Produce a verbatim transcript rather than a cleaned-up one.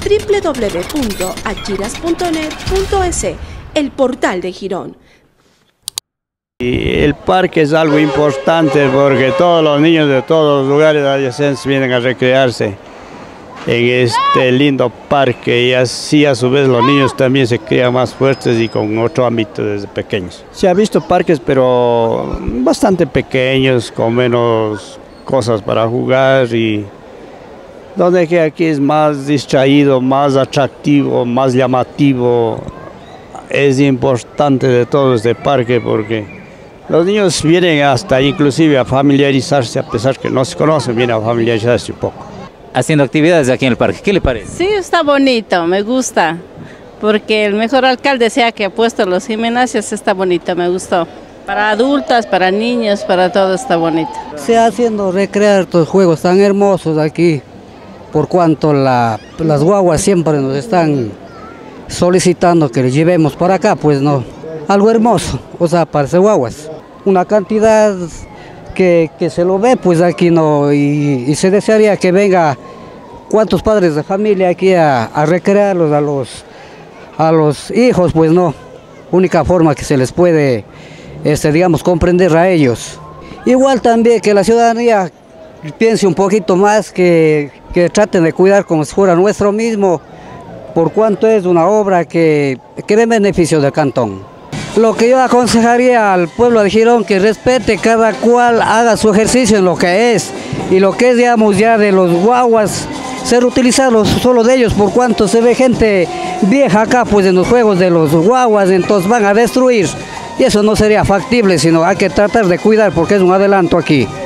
doble u doble u doble u punto achiras punto net punto es, el portal de Girón. Y el parque es algo importante porque todos los niños de todos los lugares adyacentes vienen a recrearse en este lindo parque, y así a su vez los niños también se crean más fuertes y con otro ámbito desde pequeños. Se ha visto parques pero bastante pequeños, con menos cosas para jugar, y donde que aquí es más distraído, más atractivo, más llamativo. Es importante de todo este parque porque los niños vienen hasta inclusive a familiarizarse, a pesar que no se conocen, vienen a familiarizarse un poco. Haciendo actividades aquí en el parque, ¿qué le parece? Sí, está bonito, me gusta, porque el mejor alcalde sea que ha puesto los gimnasios, está bonito, me gustó. Para adultas, para niños, para todo está bonito. Se ha haciendo recrear estos juegos tan hermosos aquí, por cuanto la, las guaguas siempre nos están solicitando que les llevemos para acá, pues no, algo hermoso, o sea, para ser guaguas. Una cantidad que, que se lo ve, pues aquí no, y, y se desearía que venga cuantos padres de familia aquí a, a recrearlos a los, a los hijos, pues no, única forma que se les puede, este, digamos, comprender a ellos. Igual también que la ciudadanía piense un poquito más, que, que traten de cuidar como si fuera nuestro mismo, por cuanto es una obra que, que dé beneficio del cantón. Lo que yo aconsejaría al pueblo de Girón, que respete, cada cual haga su ejercicio en lo que es, y lo que es, digamos, ya de los guaguas, ser utilizados solo de ellos, por cuanto se ve gente vieja acá, pues en los juegos de los guaguas, entonces van a destruir, y eso no sería factible, sino hay que tratar de cuidar porque es un adelanto aquí.